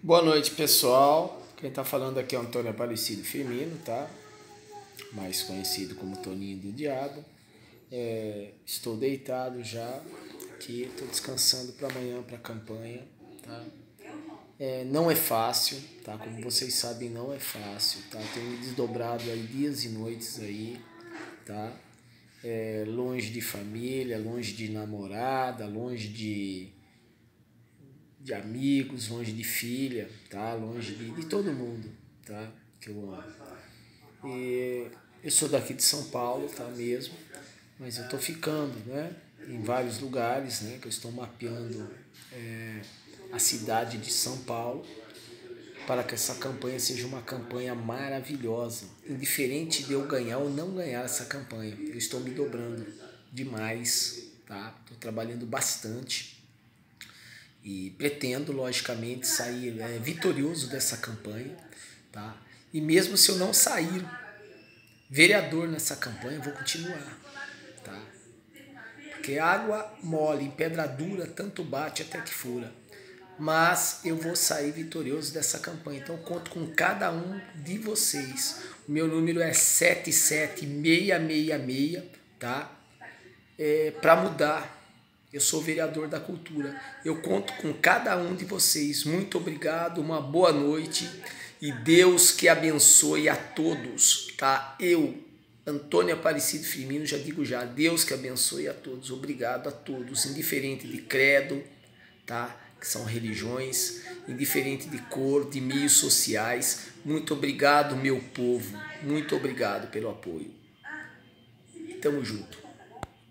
Boa noite, pessoal. Quem tá falando aqui é o Antônio Aparecido Firmino, tá? Mais conhecido como Toninho do Diabo. Estou deitado já aqui, estou descansando para amanhã, para a campanha, tá? Não é fácil, tá? Como vocês sabem, não é fácil, tá? Tenho me desdobrado aí dias e noites aí, tá? Longe de família, longe de namorada, longe de amigos, longe de filha, tá? Longe de todo mundo, tá? Que eu amo. E eu sou daqui de São Paulo, tá mesmo? Mas eu tô ficando, né? Em vários lugares, né? Que eu estou mapeando a cidade de São Paulo para que essa campanha seja uma campanha maravilhosa. Indiferente de eu ganhar ou não ganhar essa campanha, eu estou me dobrando demais, tá? Estou trabalhando bastante. E pretendo, logicamente, sair vitorioso dessa campanha, tá? E mesmo se eu não sair vereador nessa campanha, eu vou continuar, tá? Porque água mole em pedra dura tanto bate até que fura. Mas eu vou sair vitorioso dessa campanha. Então eu conto com cada um de vocês. O meu número é 77666, tá? Para mudar. Eu sou vereador da cultura. Eu conto com cada um de vocês. Muito obrigado, uma boa noite e Deus que abençoe a todos, tá? Eu, Antônio Aparecido Firmino, já digo já, Deus que abençoe a todos. Obrigado a todos, indiferente de credo, tá? Que são religiões, indiferente de cor, de meios sociais. Muito obrigado, meu povo. Muito obrigado pelo apoio. Tamo junto.